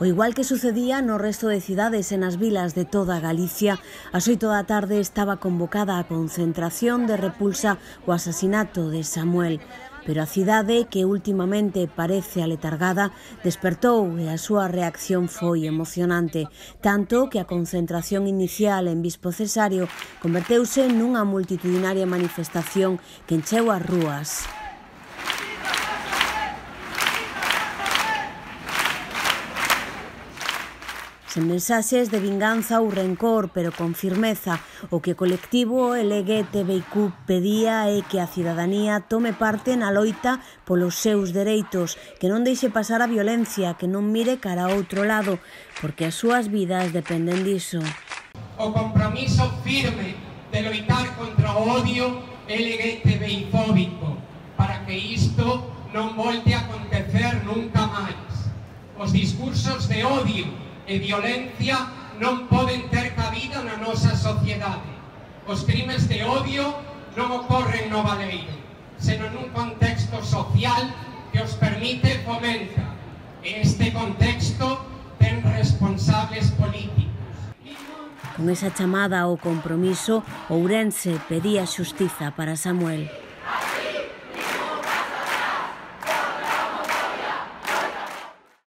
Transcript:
O igual que sucedía no resto de cidades e nas vilas de toda Galicia, ás 8 da tarde estaba convocada a concentración de repulsa ao asasinato de Samuel. Pero a cidade, que últimamente parece aletargada, despertou e a súa reacción foi emocionante, tanto que a concentración inicial en Bispo Cesario converteuse nunha multitudinaria manifestación que encheu as rúas. Sen mensaxes de vinganza ou rencor, pero con firmeza, o que o colectivo LGTBIQ pedía é que a cidadanía tome parte na loita polos seus dereitos, que non deixe pasar a violencia, que non mire cara a outro lado, porque as súas vidas dependen diso. O compromiso firme de loitar contra o odio LGTBI-fóbico, para que isto non volte a acontecer nunca máis. Os discursos de odio e violencia non poden ter cabida na nosa sociedade. Os crimes de odio non ocorren no baleiro, senón nun contexto social que os permite e fomenta. E este contexto ten responsables políticos. Con esa chamada ao compromiso, Ourense pedía xustiza para Samuel.